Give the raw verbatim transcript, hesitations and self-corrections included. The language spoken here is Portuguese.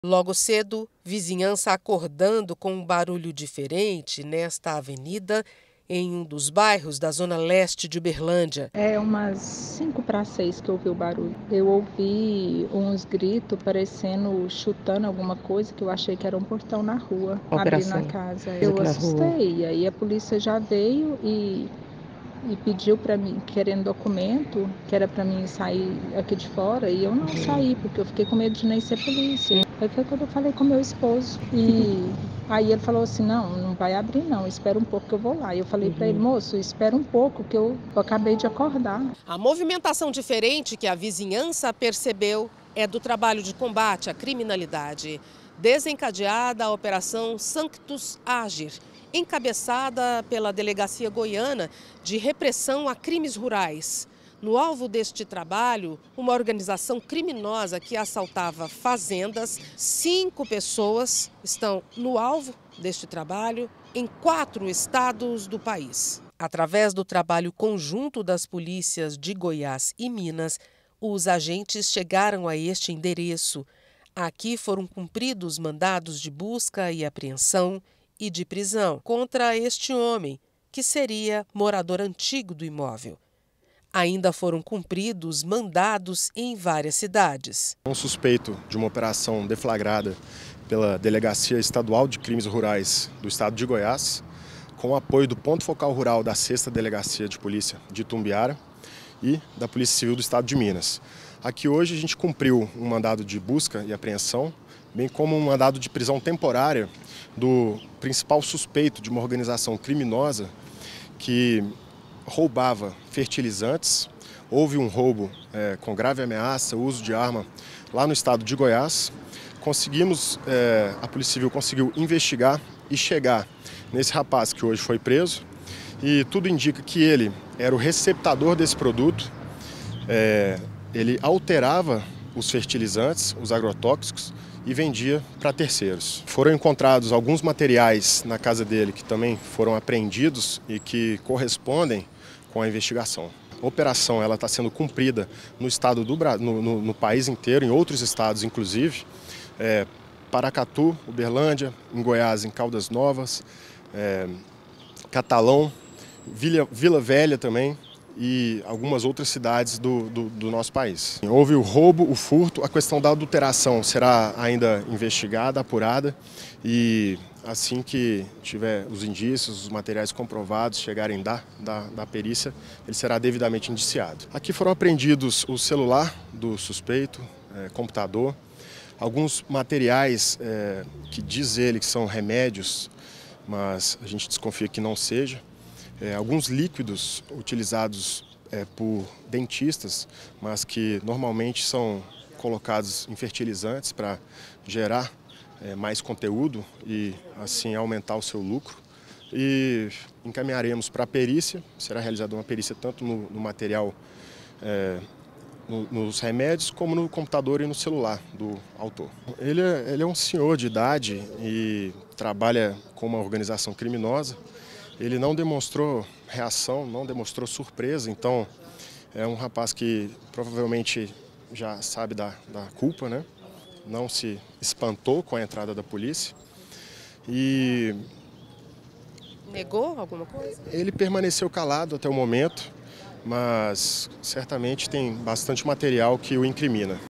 Logo cedo, vizinhança acordando com um barulho diferente nesta avenida, em um dos bairros da zona leste de Uberlândia. É umas cinco para seis que eu ouvi o barulho. Eu ouvi uns gritos parecendo chutando alguma coisa que eu achei que era um portão na rua, abrindo a casa. Eu assustei, aí a polícia já veio e, e pediu para mim, querendo documento, que era para mim sair aqui de fora, e eu não saí, porque eu fiquei com medo de nem ser polícia. Aí foi quando eu falei com meu esposo. E aí ele falou assim, não, não vai abrir não, espera um pouco que eu vou lá. E eu falei uhum. para ele, moço, espera um pouco que eu, eu acabei de acordar. A movimentação diferente que a vizinhança percebeu é do trabalho de combate à criminalidade. Desencadeada a Operação Sanctus Agir, encabeçada pela Delegacia Goiana de Repressão a Crimes Rurais. No alvo deste trabalho, uma organização criminosa que assaltava fazendas. Cinco pessoas estão no alvo deste trabalho em quatro estados do país. Através do trabalho conjunto das polícias de Goiás e Minas, os agentes chegaram a este endereço. Aqui foram cumpridos mandados de busca e apreensão e de prisão contra este homem, que seria morador antigo do imóvel. Ainda foram cumpridos mandados em várias cidades. Um suspeito de uma operação deflagrada pela Delegacia Estadual de Crimes Rurais do Estado de Goiás, com o apoio do Ponto Focal Rural da sexta Delegacia de Polícia de Itumbiara e da Polícia Civil do Estado de Minas. Aqui hoje a gente cumpriu um mandado de busca e apreensão, bem como um mandado de prisão temporária do principal suspeito de uma organização criminosa que roubava fertilizantes. Houve um roubo é, com grave ameaça, uso de arma lá no estado de Goiás. Conseguimos, é, a Polícia Civil conseguiu investigar e chegar nesse rapaz que hoje foi preso. E tudo indica que ele era o receptador desse produto. É, ele alterava os fertilizantes, os agrotóxicos, e vendia para terceiros. Foram encontrados alguns materiais na casa dele que também foram apreendidos e que correspondem com a investigação. A operação está sendo cumprida no estado do no, no, no país inteiro, em outros estados inclusive, é, Paracatu, Uberlândia, em Goiás, em Caldas Novas, é, Catalão, Vila, Vila Velha também, e algumas outras cidades do, do, do nosso país. Houve o roubo, o furto, a questão da adulteração será ainda investigada, apurada, e assim que tiver os indícios, os materiais comprovados chegarem da, da, da perícia, ele será devidamente indiciado. Aqui foram apreendidos o celular do suspeito, é, computador, alguns materiais é, que diz ele que são remédios, mas a gente desconfia que não seja. É, alguns líquidos utilizados é, por dentistas, mas que normalmente são colocados em fertilizantes para gerar é, mais conteúdo e assim aumentar o seu lucro. E encaminharemos para a perícia, será realizada uma perícia tanto no, no material, é, no, nos remédios, como no computador e no celular do autor. Ele é, ele é um senhor de idade e trabalha com uma organização criminosa. Ele não demonstrou reação, não demonstrou surpresa, então é um rapaz que provavelmente já sabe da, da culpa, né? Não se espantou com a entrada da polícia. E negou alguma coisa? Ele permaneceu calado até o momento, mas certamente tem bastante material que o incrimina.